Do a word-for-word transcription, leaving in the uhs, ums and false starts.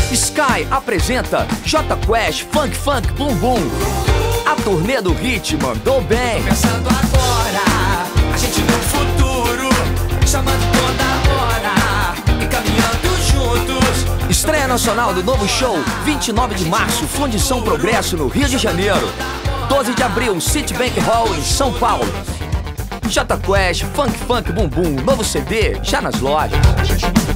Sky apresenta J Quest Funk Funk Bum Bum. A turnê do hit mandou bem. Começando agora, a gente vê o futuro, chamando toda hora e caminhando juntos. Estreia nacional do novo show, vinte e nove de março, Fundição Progresso, no Rio de Janeiro. doze de abril, Citibank Hall, em São Paulo. J Quest Funk Funk Bum Bum, novo C D, já nas lojas.